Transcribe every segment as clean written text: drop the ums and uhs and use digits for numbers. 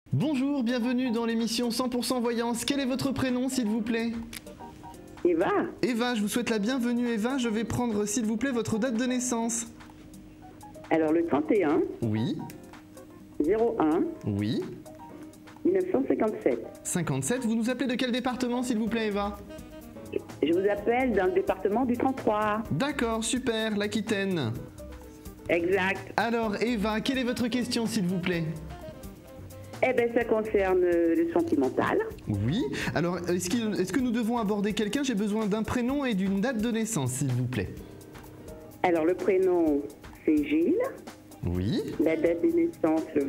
Bonjour, bienvenue dans l'émission 100% Voyance. Quel est votre prénom, s'il vous plaît? Eva. Eva, je vous souhaite la bienvenue, Eva. Je vais prendre, s'il vous plaît, votre date de naissance. Alors le 31 Oui, 01 oui. 1957. 57. Vous nous appelez de quel département, s'il vous plaît, Eva? Je vous appelle dans le département du 33. D'accord, super, l'Aquitaine. Exact. Alors, Eva, quelle est votre question, s'il vous plaît? Eh bien, ça concerne le sentimental. Oui. Alors, est-ce que nous devons aborder quelqu'un? J'ai besoin d'un prénom et d'une date de naissance, s'il vous plaît. Alors le prénom, c'est Gilles. Oui. La date de naissance, le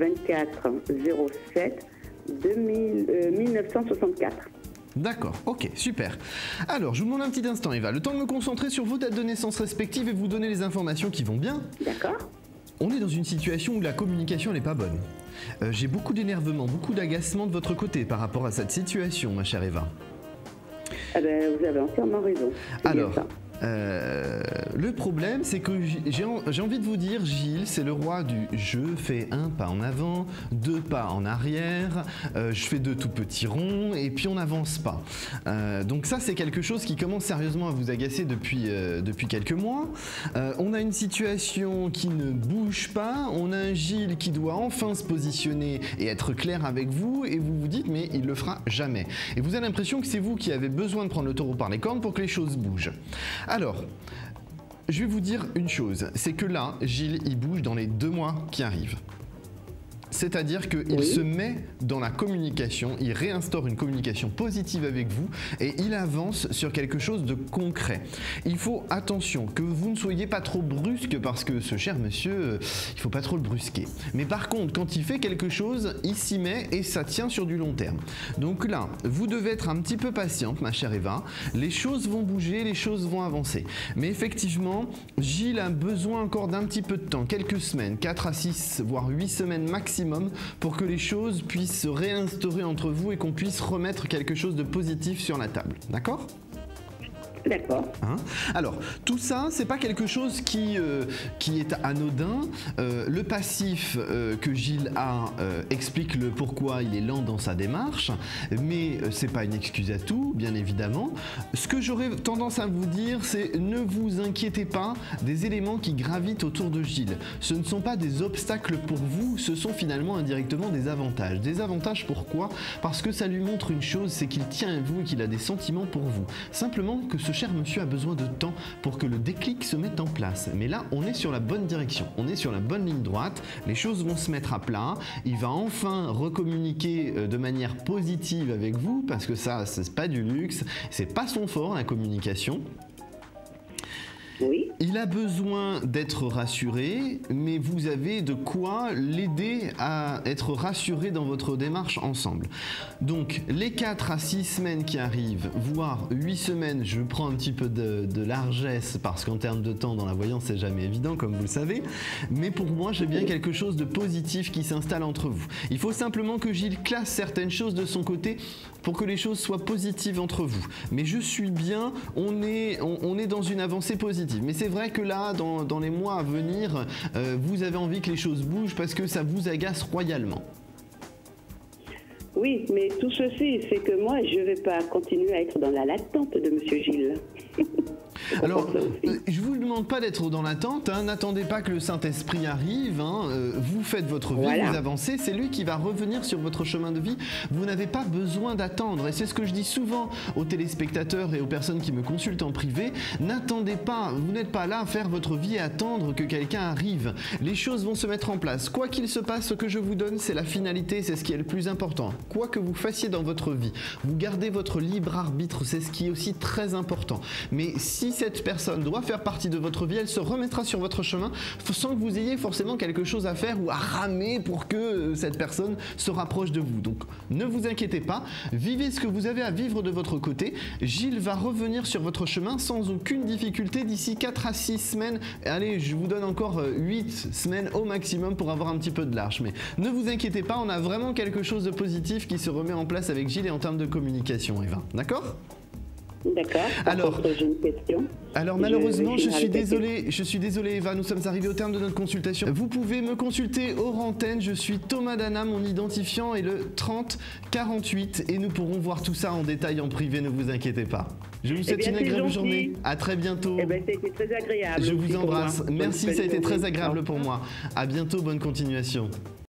24/07/1964. D'accord, ok, super. Alors, je vous demande un petit instant, Eva, le temps de me concentrer sur vos dates de naissance respectives et vous donner les informations qui vont bien. D'accord. On est dans une situation où la communication n'est pas bonne. J'ai beaucoup d'énervement, beaucoup d'agacement de votre côté par rapport à cette situation, ma chère Eva. Eh ben, vous avez entièrement raison. C'est bien Alors, ça. le problème, c'est que j'ai envie de vous dire, Gilles, c'est le roi du je fais un pas en avant, deux pas en arrière, je fais deux tout petits ronds et puis on n'avance pas. Donc ça, c'est quelque chose qui commence sérieusement à vous agacer depuis quelques mois. On a une situation qui ne bouge pas, on a un Gilles qui doit enfin se positionner et être clair avec vous et vous vous dites mais il le fera jamais. Et vous avez l'impression que c'est vous qui avez besoin de prendre le taureau par les cornes pour que les choses bougent. Alors, je vais vous dire une chose, c'est que là, Gilles, il bouge dans les 2 mois qui arrivent. C'est-à-dire qu'il se met dans la communication, il réinstaure une communication positive avec vous et il avance sur quelque chose de concret. Il faut attention que vous ne soyez pas trop brusque parce que ce cher monsieur, il ne faut pas trop le brusquer. Mais par contre, quand il fait quelque chose, il s'y met et ça tient sur du long terme. Donc là, vous devez être un petit peu patiente, ma chère Eva. Les choses vont bouger, les choses vont avancer. Mais effectivement, Gilles a besoin encore d'un petit peu de temps, quelques semaines, 4 à 6, voire 8 semaines maximum, pour que les choses puissent se réinstaurer entre vous et qu'on puisse remettre quelque chose de positif sur la table. D'accord ? D'accord. Hein? Alors, tout ça, c'est pas quelque chose qui est anodin. Le passif que Gilles a explique le pourquoi il est lent dans sa démarche, mais c'est pas une excuse à tout, bien évidemment. Ce que j'aurais tendance à vous dire, c'est ne vous inquiétez pas des éléments qui gravitent autour de Gilles. Ce ne sont pas des obstacles pour vous, ce sont finalement indirectement des avantages. Des avantages pourquoi? Parce que ça lui montre une chose, c'est qu'il tient à vous et qu'il a des sentiments pour vous. Simplement que ce cher monsieur a besoin de temps pour que le déclic se mette en place. Mais là, on est sur la bonne direction, on est sur la bonne ligne droite, les choses vont se mettre à plat, il va enfin recommuniquer de manière positive avec vous, parce que ça, c'est pas du luxe, c'est pas son fort, la communication. Oui. Il a besoin d'être rassuré, mais vous avez de quoi l'aider à être rassuré dans votre démarche ensemble. Donc, les 4 à 6 semaines qui arrivent, voire 8 semaines, je prends un petit peu de largesse, parce qu'en termes de temps dans la voyance, c'est jamais évident, comme vous le savez. Mais pour moi, j'ai bien quelque chose de positif qui s'installe entre vous. Il faut simplement que Gilles classe certaines choses de son côté pour que les choses soient positives entre vous. Mais je suis bien, on est dans une avancée positive. Mais c'est vrai que là, dans les mois à venir, vous avez envie que les choses bougent parce que ça vous agace royalement. Oui, mais tout ceci, c'est que moi, je ne vais pas continuer à être dans la latente de monsieur Gilles. Alors, je vous demande pas d'être dans l'attente, hein, n'attendez pas que le Saint-Esprit arrive, hein, vous faites votre vie, voilà. Vous avancez, c'est lui qui va revenir sur votre chemin de vie, vous n'avez pas besoin d'attendre, et c'est ce que je dis souvent aux téléspectateurs et aux personnes qui me consultent en privé, n'attendez pas, vous n'êtes pas là à faire votre vie et attendre que quelqu'un arrive, les choses vont se mettre en place, quoi qu'il se passe, ce que je vous donne, c'est la finalité, c'est ce qui est le plus important, quoi que vous fassiez dans votre vie, vous gardez votre libre arbitre, c'est ce qui est aussi très important, mais si cette personne doit faire partie de votre vie, elle se remettra sur votre chemin sans que vous ayez forcément quelque chose à faire ou à ramer pour que cette personne se rapproche de vous. Donc ne vous inquiétez pas, vivez ce que vous avez à vivre de votre côté. Gilles va revenir sur votre chemin sans aucune difficulté d'ici 4 à 6 semaines. Allez, je vous donne encore 8 semaines au maximum pour avoir un petit peu de large. Mais ne vous inquiétez pas, on a vraiment quelque chose de positif qui se remet en place avec Gilles et en termes de communication, Eva. D'accord ? D'accord. Alors- Par contre, j'ai une question. Alors malheureusement, je suis répéter. désolé Eva, nous sommes arrivés au terme de notre consultation. Vous pouvez me consulter hors antenne, je suis Thomas Dana, mon identifiant est le 3048 et nous pourrons voir tout ça en détail en privé, ne vous inquiétez pas. Je vous souhaite bien, une c'est agréable gentil. journée, à très bientôt. Eh ben, c'était très agréable. Je aussi vous pour embrasse, moi. merci, Bonne ça a été journée. très agréable Au pour revoir. moi. À bientôt, bonne continuation.